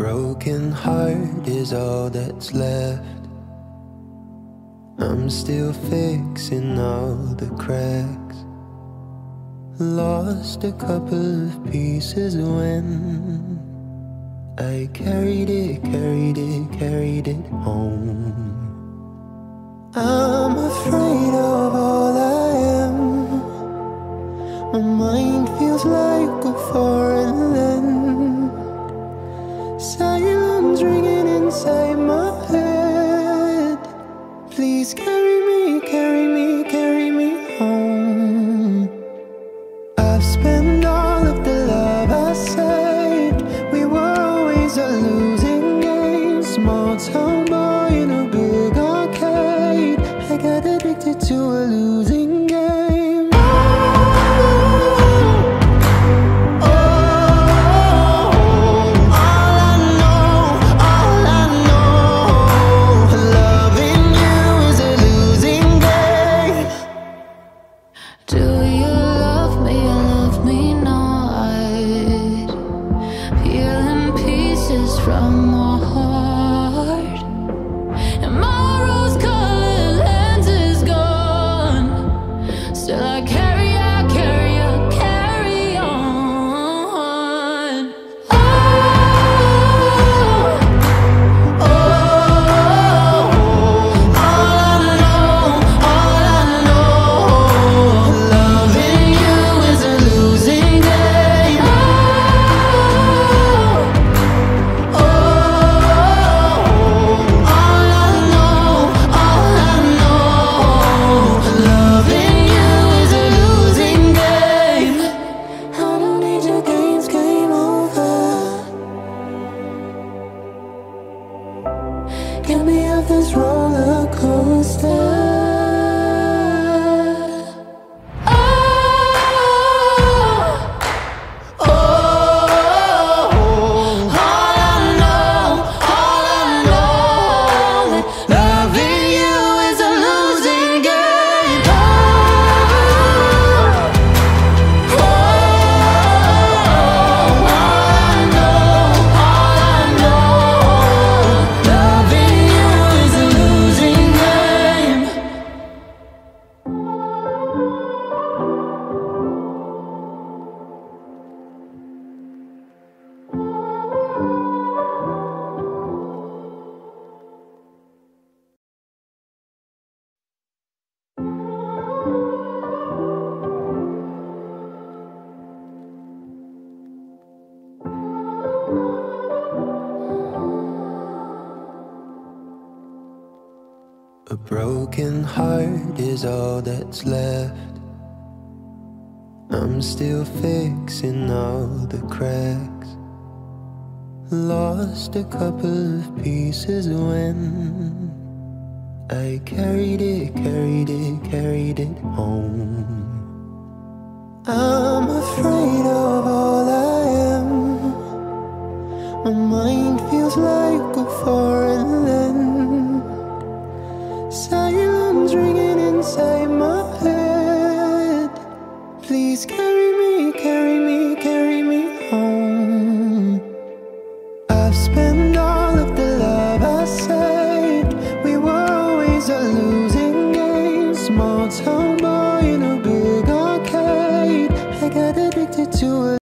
broken heart is all that's left. I'm still fixing all the cracks. Lost a couple of pieces when I carried it home. I'm afraid of all I am. My mind feels like a foreign land. Silence ringing inside my head. Please carry me home. I've spent all of the love I saved. We were always a losing game. Small town boy in a big arcade. I got addicted to a losing game. From my heart, and my rose-colored lens is gone. Still I carry on. Oh, all I know, loving you is a losing game. Get me off this roller coaster. A broken heart is all that's left. I'm still fixing all the cracks. Lost a couple of pieces when I carried it home. I'm afraid of all I am. My mind feels like a foreign land. Silence ringing inside my head. Please carry me home. I've spent all of the love I saved. We were always a losing game. Small town boy in a big arcade. I got addicted to a